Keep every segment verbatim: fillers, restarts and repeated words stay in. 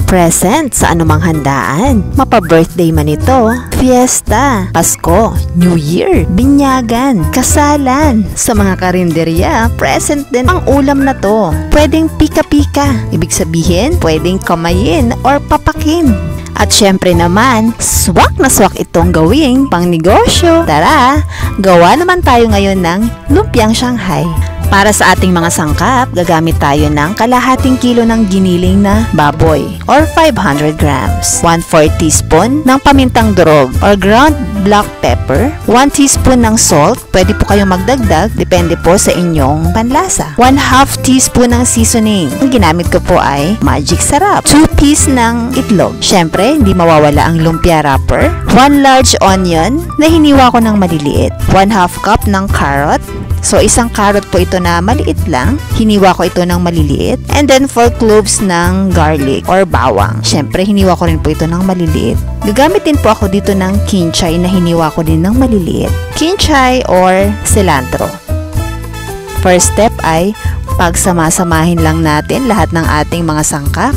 Present sa anumang handaan. Mapa-birthday man ito, fiesta, Pasko, New Year, binyagan, kasalan. Sa mga karinderya, present din ang ulam na to. Pwedeng pika-pika. Ibig sabihin, pwedeng kamayin or papakin. At syempre naman, swak na swak itong gawing pang negosyo. Tara, gawa naman tayo ngayon ng lumpiang Shanghai. Para sa ating mga sangkap, gagamit tayo ng kalahating kilo ng giniling na baboy or five hundred grams, one fourth teaspoon ng pamintang durog or ground black pepper, one teaspoon ng salt, pwede po kayong magdagdag, depende po sa inyong panlasa, one half teaspoon ng seasoning. Ang ginamit ko po ay Magic Sarap, two piece ng itlog, syempre hindi mawawala ang lumpia wrapper, one large onion na hiniwa ko ng maliliit, one half cup ng carrot. So, isang carrot po ito na maliit lang. Hiniwa ko ito ng maliliit. And then, four cloves ng garlic or bawang. Siyempre, hiniwa ko rin po ito ng maliliit. Gagamit din po ako dito ng kinchay na hiniwa ko din ng maliliit. Kinchay or cilantro. First step ay pagsamasamahin lang natin lahat ng ating mga sangkap.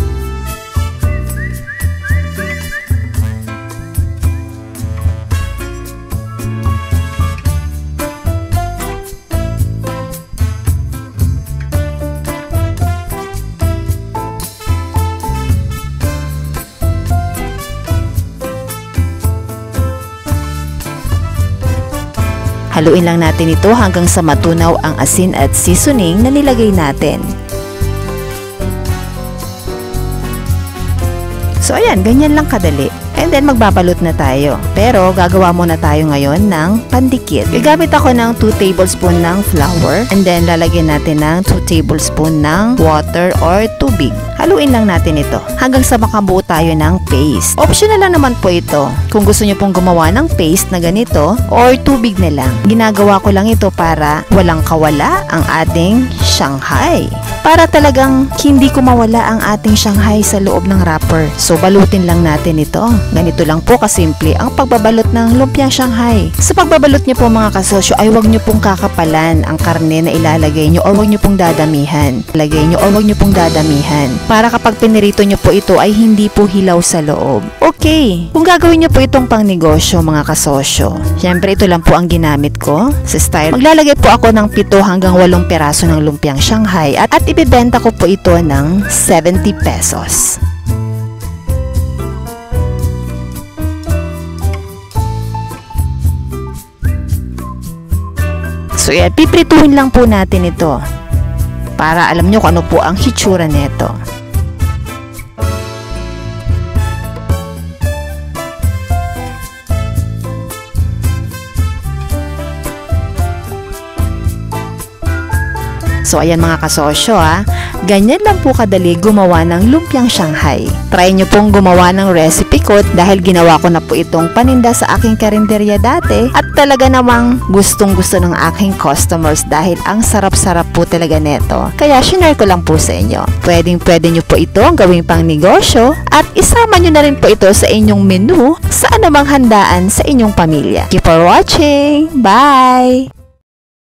Haluin lang natin ito hanggang sa matunaw ang asin at seasoning na nilagay natin. So ayan, ganyan lang kadali. And then magbabalot na tayo. Pero gagawa muna tayo ngayon ng pandikit. Gagamit ako ng two tablespoon ng flour. And then lalagyan natin ng two tablespoon ng water or tubig. Haluin lang natin ito hanggang sa makabuo tayo ng paste. Optional lang naman po ito. Kung gusto nyo pong gumawa ng paste na ganito or tubig na lang. Ginagawa ko lang ito para walang kawala ang ating Shanghai. Para talagang hindi ko mawala ang ating Shanghai sa loob ng wrapper. So balutin lang natin ito. Ganito lang po kasimple ang pagbabalot ng lumpiang Shanghai. Sa pagbabalot nyo po mga kasosyo ay huwag nyo pong kakapalan ang karne na ilalagay nyo or huwag nyo pong dadamihan. Lagay nyo or huwag nyo pong dadamihan. Para kapag pinirito nyo po ito ay hindi po hilaw sa loob. Okay, kung gagawin nyo po itong pang negosyo mga kasosyo, syempre ito lang po ang ginamit ko sa style. Maglalagay po ako ng pito hanggang walong piraso ng lumpiang Shanghai at, at ibibenta ko po ito ng seventy pesos. So yan, piprituhin lang po natin ito para alam nyo kung ano po ang hitsura nito. So ayan mga kasosyo ha, ganyan lang po kadali gumawa ng lumpiang Shanghai. Try nyo pong gumawa ng recipe ko dahil ginawa ko na po itong paninda sa aking karinderya dati at talaga namang gustong gusto ng aking customers dahil ang sarap-sarap po talaga neto. Kaya shinare ko lang po sa inyo. Pwedeng pwede nyo po ito gawing pang negosyo at isama nyo na rin po ito sa inyong menu sa anumang handaan sa inyong pamilya. Keep for watching! Bye!